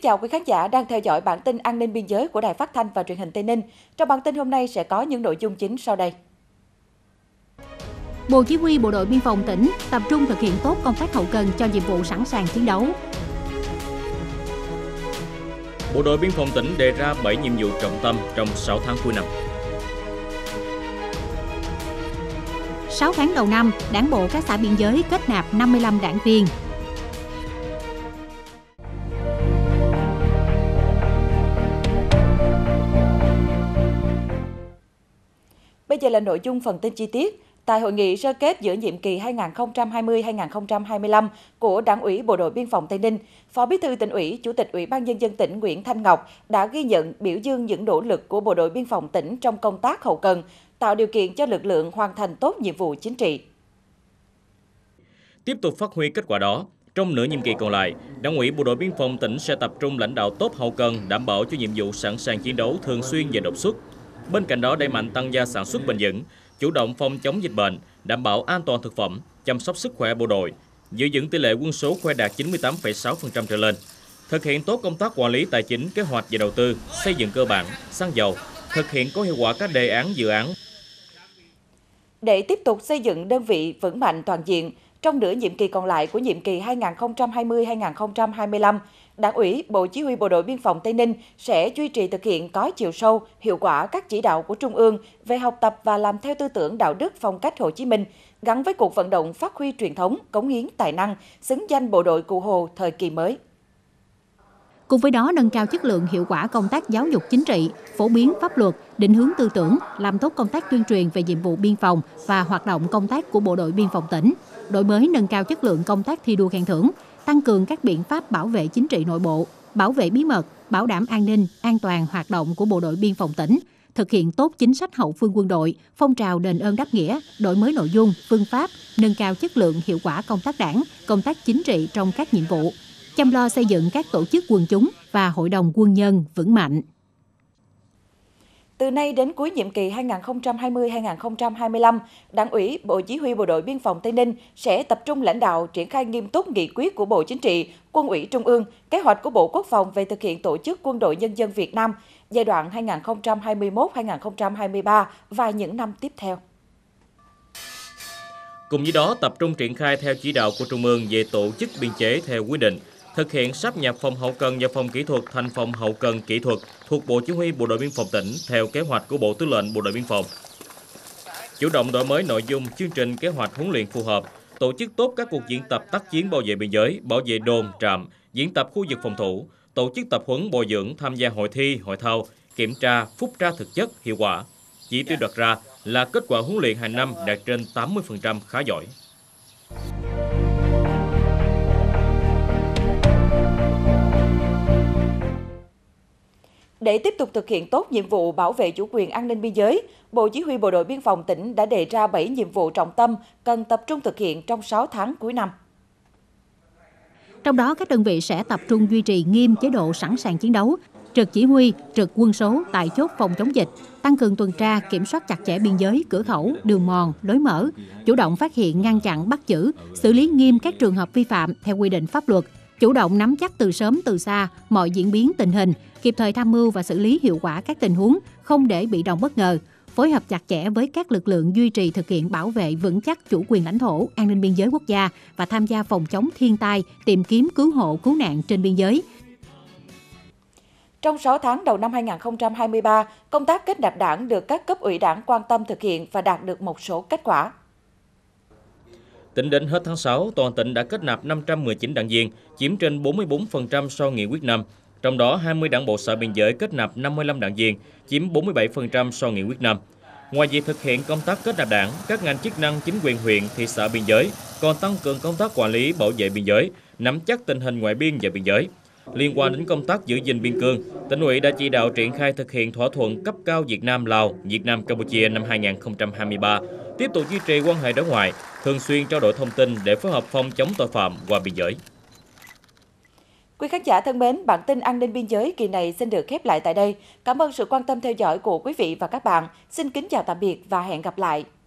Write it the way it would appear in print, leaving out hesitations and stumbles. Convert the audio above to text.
chào quý khán giả đang theo dõi bản tin an ninh biên giới của Đài Phát thanh và Truyền hình Tây Ninh. Trong bản tin hôm nay sẽ có những nội dung chính sau đây. Bộ Chỉ huy Bộ đội Biên phòng tỉnh tập trung thực hiện tốt công tác hậu cần cho nhiệm vụ sẵn sàng chiến đấu. Bộ đội Biên phòng tỉnh đề ra 7 nhiệm vụ trọng tâm trong 6 tháng cuối năm. 6 tháng đầu năm, Đảng bộ các xã biên giới kết nạp 55 đảng viên. Bây giờ là nội dung phần tin chi tiết. Tại hội nghị sơ kết giữa nhiệm kỳ 2020-2025 của Đảng ủy Bộ đội Biên phòng Tây Ninh, Phó Bí thư Tỉnh ủy, Chủ tịch Ủy ban Nhân dân tỉnh Nguyễn Thanh Ngọc đã ghi nhận, biểu dương những nỗ lực của Bộ đội Biên phòng tỉnh trong công tác hậu cần, tạo điều kiện cho lực lượng hoàn thành tốt nhiệm vụ chính trị. Tiếp tục phát huy kết quả đó, trong nửa nhiệm kỳ còn lại, Đảng ủy Bộ đội Biên phòng tỉnh sẽ tập trung lãnh đạo tốt hậu cần, đảm bảo cho nhiệm vụ sẵn sàng chiến đấu thường xuyên và đột xuất. Bên cạnh đó, đẩy mạnh tăng gia sản xuất bền vững, chủ động phòng chống dịch bệnh, đảm bảo an toàn thực phẩm, chăm sóc sức khỏe bộ đội, giữ vững tỷ lệ quân số khoe đạt 98,6% trở lên, thực hiện tốt công tác quản lý tài chính, kế hoạch và đầu tư, xây dựng cơ bản, xăng dầu, thực hiện có hiệu quả các đề án dự án. Để tiếp tục xây dựng đơn vị vững mạnh toàn diện, trong nửa nhiệm kỳ còn lại của nhiệm kỳ 2020-2025, Đảng ủy Bộ Chỉ huy Bộ đội Biên phòng Tây Ninh sẽ duy trì thực hiện có chiều sâu, hiệu quả các chỉ đạo của Trung ương về học tập và làm theo tư tưởng đạo đức phong cách Hồ Chí Minh, gắn với cuộc vận động phát huy truyền thống, cống hiến tài năng, xứng danh bộ đội Cụ Hồ thời kỳ mới. Cùng với đó, nâng cao chất lượng hiệu quả công tác giáo dục chính trị, phổ biến pháp luật, định hướng tư tưởng, làm tốt công tác tuyên truyền về nhiệm vụ biên phòng và hoạt động công tác của Bộ đội Biên phòng tỉnh, đổi mới nâng cao chất lượng công tác thi đua khen thưởng, tăng cường các biện pháp bảo vệ chính trị nội bộ, bảo vệ bí mật, bảo đảm an ninh, an toàn hoạt động của Bộ đội Biên phòng tỉnh, thực hiện tốt chính sách hậu phương quân đội, phong trào đền ơn đáp nghĩa, đổi mới nội dung, phương pháp, nâng cao chất lượng hiệu quả công tác đảng, công tác chính trị trong các nhiệm vụ, chăm lo xây dựng các tổ chức quần chúng và hội đồng quân nhân vững mạnh. Từ nay đến cuối nhiệm kỳ 2020-2025, Đảng ủy Bộ Chỉ huy Bộ đội Biên phòng Tây Ninh sẽ tập trung lãnh đạo triển khai nghiêm túc nghị quyết của Bộ Chính trị, Quân ủy Trung ương, kế hoạch của Bộ Quốc phòng về thực hiện tổ chức Quân đội Nhân dân Việt Nam giai đoạn 2021-2023 và những năm tiếp theo. Cùng với đó, tập trung triển khai theo chỉ đạo của Trung ương về tổ chức biên chế theo quy định, thực hiện sáp nhập phòng hậu cần và phòng kỹ thuật thành phòng hậu cần kỹ thuật thuộc Bộ Chỉ huy Bộ đội Biên phòng tỉnh theo kế hoạch của Bộ Tư lệnh Bộ đội Biên phòng. Chủ động đổi mới nội dung, chương trình, kế hoạch huấn luyện phù hợp, tổ chức tốt các cuộc diễn tập tác chiến bảo vệ biên giới, bảo vệ đồn, trạm, diễn tập khu vực phòng thủ, tổ chức tập huấn bồi dưỡng, tham gia hội thi, hội thao, kiểm tra, phúc tra thực chất, hiệu quả. Chỉ tiêu đặt ra là kết quả huấn luyện hàng năm đạt trên 80% khá giỏi. Để tiếp tục thực hiện tốt nhiệm vụ bảo vệ chủ quyền an ninh biên giới, Bộ Chỉ huy Bộ đội Biên phòng tỉnh đã đề ra 7 nhiệm vụ trọng tâm cần tập trung thực hiện trong 6 tháng cuối năm. Trong đó, các đơn vị sẽ tập trung duy trì nghiêm chế độ sẵn sàng chiến đấu, trực chỉ huy, trực quân số tại chốt phòng chống dịch, tăng cường tuần tra, kiểm soát chặt chẽ biên giới, cửa khẩu, đường mòn, lối mở, chủ động phát hiện, ngăn chặn, bắt giữ, xử lý nghiêm các trường hợp vi phạm theo quy định pháp luật, chủ động nắm chắc từ sớm từ xa mọi diễn biến tình hình, kịp thời tham mưu và xử lý hiệu quả các tình huống, không để bị động bất ngờ, phối hợp chặt chẽ với các lực lượng duy trì thực hiện bảo vệ vững chắc chủ quyền lãnh thổ, an ninh biên giới quốc gia và tham gia phòng chống thiên tai, tìm kiếm cứu hộ, cứu nạn trên biên giới. Trong 6 tháng đầu năm 2023, công tác kết nạp đảng được các cấp ủy đảng quan tâm thực hiện và đạt được một số kết quả. Tính đến hết tháng 6, toàn tỉnh đã kết nạp 519 đảng viên, chiếm trên 44% so nghị quyết năm. Trong đó, 20 đảng bộ xã biên giới kết nạp 55 đảng viên, chiếm 47% so nghị quyết năm. Ngoài việc thực hiện công tác kết nạp đảng, các ngành chức năng chính quyền huyện, thị xã biên giới còn tăng cường công tác quản lý bảo vệ biên giới, nắm chắc tình hình ngoại biên và biên giới. Liên quan đến công tác giữ gìn biên cương, Tỉnh ủy đã chỉ đạo triển khai thực hiện thỏa thuận cấp cao Việt Nam-Lào, Việt Nam-Campuchia năm 2023, tiếp tục duy trì quan hệ đối ngoại, thường xuyên trao đổi thông tin để phối hợp phòng chống tội phạm qua biên giới. Quý khán giả thân mến, bản tin an ninh biên giới kỳ này xin được khép lại tại đây. Cảm ơn sự quan tâm theo dõi của quý vị và các bạn. Xin kính chào tạm biệt và hẹn gặp lại.